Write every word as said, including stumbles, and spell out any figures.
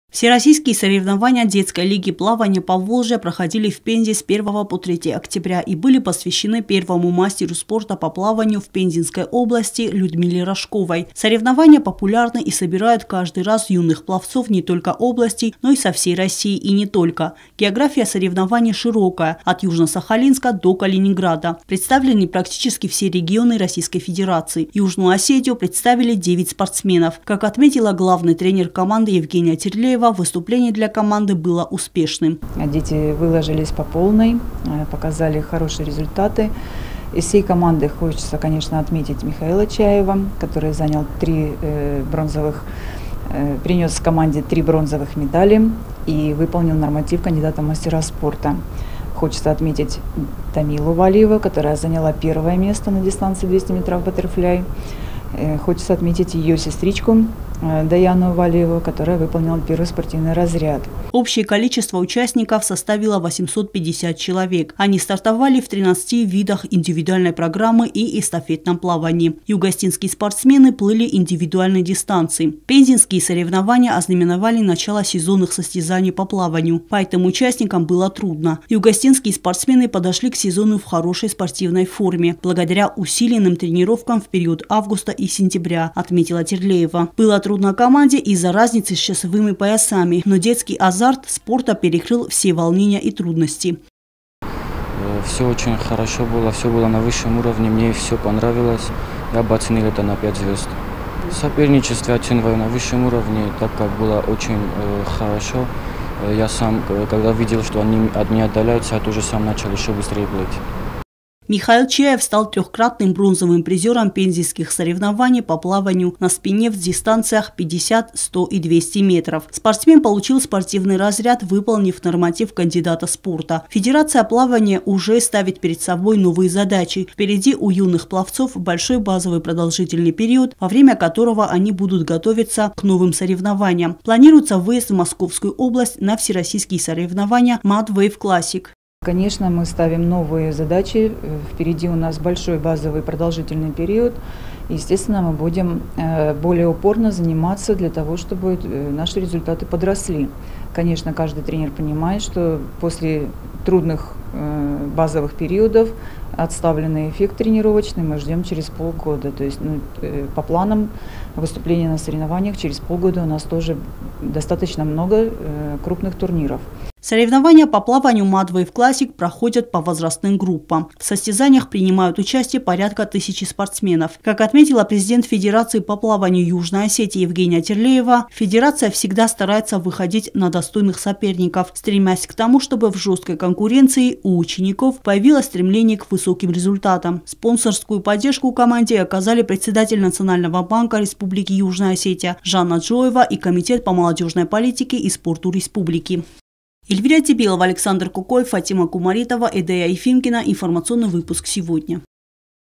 Всероссийские соревнования детской лиги плавания Поволжья проходили в Пензе с первого по третье октября и были посвящены первому мастеру спорта по плаванию в Пензенской области Людмиле Рожковой. Соревнования популярны и собирают каждый раз юных пловцов не только области, но и со всей России и не только. География соревнований широкая, от Южно-Сахалинска до Калининграда. Представлены практически все регионы Российской Федерации. Южную Осетию представили девять спортсменов. Как отметила главный тренер команды Евгения Терлеева, выступление для команды было успешным. Дети выложились по полной, показали хорошие результаты. Из всей команды хочется, конечно, отметить Михаила Чаева, который занял три бронзовых, принес команде три бронзовых медали и выполнил норматив кандидата в мастера спорта. Хочется отметить Тамилу Валиева, которая заняла первое место на дистанции двести метров баттерфляй. Хочется отметить ее сестричку Даяну Валиеву, которая выполнила первый спортивный разряд. Общее количество участников составило восемьсот пятьдесят человек. Они стартовали в тринадцати видах индивидуальной программы и эстафетном плавании. Югостинские спортсмены плыли индивидуальной дистанции. Пензенские соревнования ознаменовали начало сезонных состязаний по плаванию, поэтому участникам было трудно. Югостинские спортсмены подошли к сезону в хорошей спортивной форме, благодаря усиленным тренировкам в период августа и сентября, отметила Терлеева. Было трудно команде из-за разницы с часовыми поясами, но детский азарт спорта перекрыл все волнения и трудности. Все очень хорошо было, все было на высшем уровне, мне все понравилось. Я бы оценил это на пять звезд. Соперничество оцениваю на высшем уровне, так как было очень э, хорошо. Я сам, когда видел, что они от меня отдаляются, я тоже сам начал еще быстрее плыть. Михаил Чаев стал трехкратным бронзовым призером пензенских соревнований по плаванию на спине в дистанциях пятьдесят, сто и двести метров. Спортсмен получил спортивный разряд, выполнив норматив кандидата спорта. Федерация плавания уже ставит перед собой новые задачи. Впереди у юных пловцов большой базовый продолжительный период, во время которого они будут готовиться к новым соревнованиям. Планируется выезд в Московскую область на всероссийские соревнования Mad Wave Classic. Конечно, мы ставим новые задачи. Впереди у нас большой базовый продолжительный период. Естественно, мы будем более упорно заниматься для того, чтобы наши результаты подросли. Конечно, каждый тренер понимает, что после трудных базовых периодов отставленный эффект тренировочный мы ждем через полгода. То есть ну, по планам выступления на соревнованиях через полгода у нас тоже достаточно много крупных турниров. Соревнования по плаванию Mad Wave Classic проходят по возрастным группам. В состязаниях принимают участие порядка тысячи спортсменов. Как отметила президент Федерации по плаванию Южной Осетии Евгения Терлеева, федерация всегда старается выходить на достойных соперников, стремясь к тому, чтобы в жесткой конкуренции у учеников появилось стремление к высоким результатам. Спонсорскую поддержку команде оказали председатель Национального банка Республики Южная Осетия Жанна Джоева и Комитет по молодежной политике и спорту республики. Эльвира Тебелова, Александр Кукой, Фатима Кумаритова, Эдея Ефимкина. Информационный выпуск сегодня.